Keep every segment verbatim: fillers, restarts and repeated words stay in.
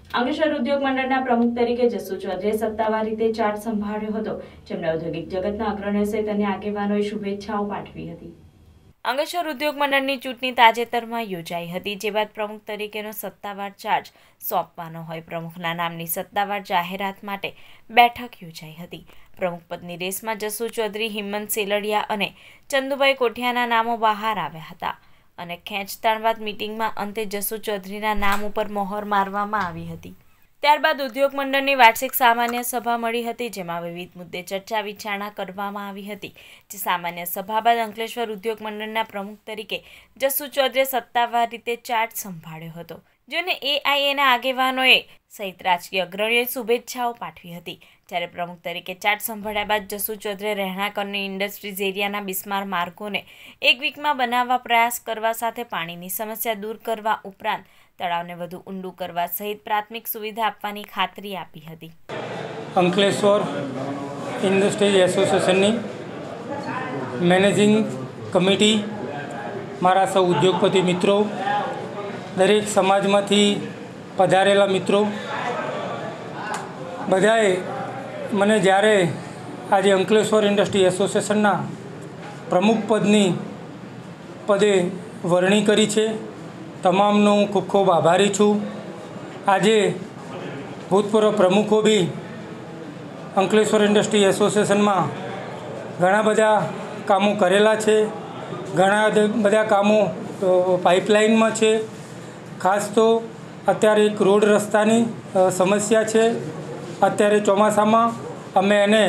અંકલેશ્વર ઉદ્યોગ મંડળના પ્રમુખ તરીકે જસુ ચૌધરીએ સત્તાવાર રીતે ચાર્જ સંભાળ્યો હતો, જેમને ઔદ્યોગિક જગતના અગ્રણીઓ સહિત અન્ય આગેવાનોએ શુભેચ્છાઓ પાઠવી હતી। અંકલેશ્વર ઉદ્યોગ મંડળની ચૂંટણી તાજેતરમાં યોજાઈ હતી, જે બાદ પ્રમુખ તરીકેનો સત્તાવાર ચાર્જ સોંપવાનો હોય પ્રમુખના નામની સત્તાવાર જાહેરાત માટે બેઠક યોજાઈ હતી। પ્રમુખ પદની રેસમાં જસુ ચૌધરી, હિંમત સેલડિયા અને ચંદુભાઈ કોઠિયાના નામો બહાર આવ્યા હતા અને ખેંચતાણ બાદ મીટિંગમાં અંતે જસુ ચૌધરીના નામ ઉપર મોહર મારવામાં આવી હતી। ત્યારબાદ ઉદ્યોગ મંડળની વાર્ષિક સામાન્ય સભા મળી હતી, જેમાં વિવિધ મુદ્દે ચર્ચા વિચારણા કરવામાં આવી હતી। જે સામાન્ય સભા બાદ અંકલેશ્વર ઉદ્યોગ મંડળના પ્રમુખ તરીકે જસુ ચૌધરીએ સત્તાવાર રીતે ચાર્જ સંભાળ્યો હતો, જેને એઆઈએના આગેવાનોએ સહિત રાજકીય અગ્રણીઓએ શુભેચ્છાઓ પાઠવી હતી। જ્યારે પ્રમુખ તરીકે ચાર્જ સંભાળ્યા બાદ જસુ ચૌધરીએ રહેણાંક અને ઇન્ડસ્ટ્રીઝ એરિયાના બિસ્માર માર્ગોને એક વીકમાં બનાવવા પ્રયાસ કરવા સાથે પાણીની સમસ્યા દૂર કરવા ઉપરાંત તળાવને વધુ ઊંડું કરવા સહિત પ્રાથમિક સુવિધા આપવાની ખાતરી આપી હતી। અંકલેશ્વર ઇન્ડસ્ટ્રીઝ એસોસિએશનની મેનેજિંગ કમિટી, મારા સૌ ઉદ્યોગપતિ મિત્રો, દરેક સમાજમાંથી પધારેલા મિત્રો, બધાએ મને જ્યારે આજે અંકલેશ્વર ઇન્ડસ્ટ્રી એસોસિએશનના પ્રમુખ પદની પદે વરણી કરી છે, તમામનો હું ખૂબ ખૂબ આભારી છું। આજે ભૂતપૂર્વ પ્રમુખો બી અંકલેશ્વર ઇન્ડસ્ટ્રી એસોસિએશનમાં ઘણા બધા કામો કરેલા છે, ઘણા બધા કામો પાઇપલાઇનમાં છે। ખાસ તો અત્યારે એક રોડ રસ્તાની સમસ્યા છે। અત્યારે ચોમાસામાં અમે એને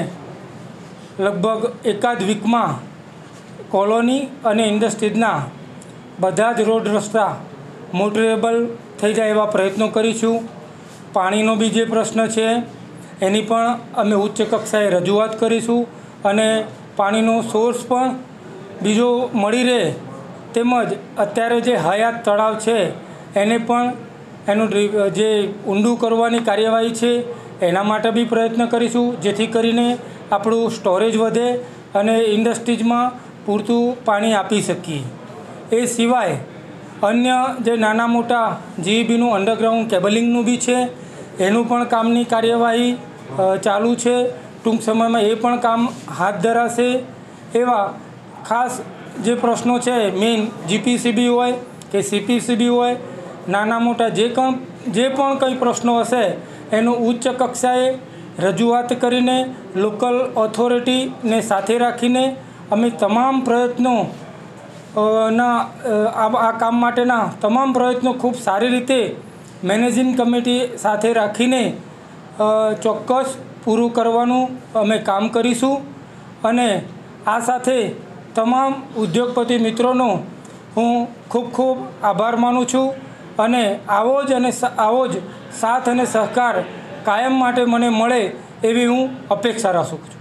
લગભગ એકાદ વીકમાં કોલોની અને ઇન્ડસ્ટ્રીઝના બધા જ રોડ રસ્તા મોટરેબલ થઈ જાય એવા પ્રયત્નો કરીશું। પાણીનો બી જે પ્રશ્ન છે એની પણ અમે ઉચ્ચ કક્ષાએ રજૂઆત કરીશું અને પાણીનો સોર્સ પણ બીજો મળી રહે, તેમજ અત્યારે જે હયાત તળાવ છે એને પણ એનું જે ઊંડું કરવાની કાર્યવાહી છે એના માટે બી પ્રયત્ન કરીશું, જેથી કરીને આપણું સ્ટોરેજ વધે અને ઇન્ડસ્ટ્રીઝમાં પૂરતું પાણી આપી શકીએ। એ સિવાય અન્ય જે નાના મોટા જીઈબીનું અંડરગ્રાઉન્ડ કેબલિંગનું બી છે, એનું પણ કામની કાર્યવાહી ચાલુ છે। ટૂંક સમયમાં એ પણ કામ હાથ ધરાશે। એવા ખાસ જે પ્રશ્નો છે, મેઇન જીપીસીબી હોય કે સીપીસીબી હોય, નાના મોટા જે કંઈ જે પણ કંઈ પ્રશ્નો હશે એનું ઉચ્ચ કક્ષાએ રજૂઆત કરીને લોકલ ઓથોરિટીને સાથે રાખીને અમે તમામ પ્રયત્નો ના આ કામ માટેના તમામ પ્રયત્નો ખૂબ સારી રીતે મેનેજિંગ કમિટી સાથે રાખીને ચોક્કસ પૂરું કરવાનું અમે કામ કરીશું। અને આ સાથે તમામ ઉદ્યોગપતિ મિત્રોનો હું ખૂબ ખૂબ આભાર માનું છું અને આવો જ અને આવો જ સાથ અને સહકાર કાયમ માટે મને મળે એવી હું અપેક્ષા રાખું છું।